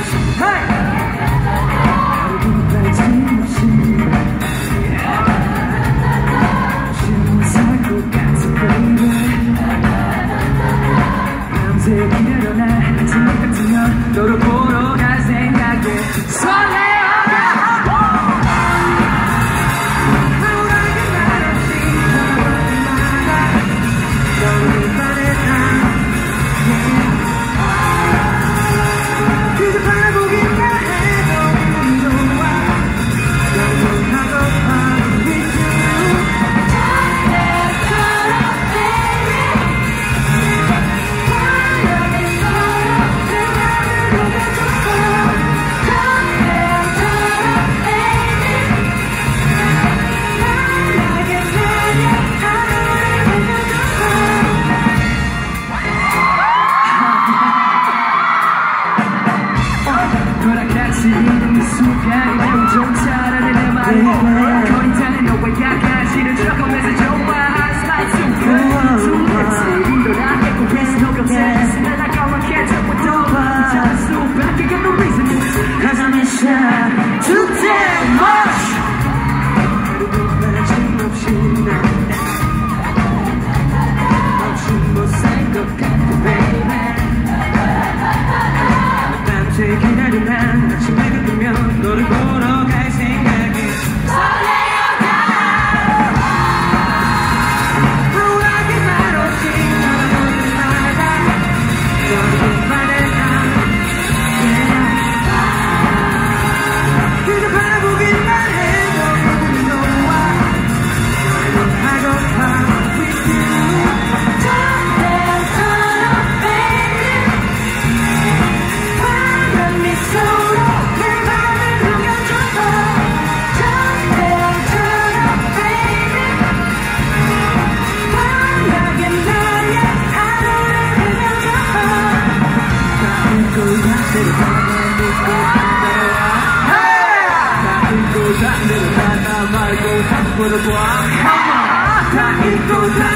너를 보러 갈 생각에 설레어 아무렇게 말없이 너를 바래다 그저 바라보기만 해도 기분이 좋아 영원하고파 with you 이름이 순간이 매우 좋다라는 내 말이 거리자는 너와 약간지를 조금해서 좋아하는 스타일 숨겼지 일어나겠고 그래서 너가 없애서 난 아까워 catch up with all 잡을 수밖에 got no reason cause I'm in shine too damn much 없이 없이 못살 것 같아 baby 밤새 기다린 난 아침에 뜨면 너를 보러 갈 생각에 설레어 나 우울하게 말없이 너를 말하다 너를 말해다 그저 바라보기만 해도 기분이 좋아 너를 하고파 with you 다 잊고 다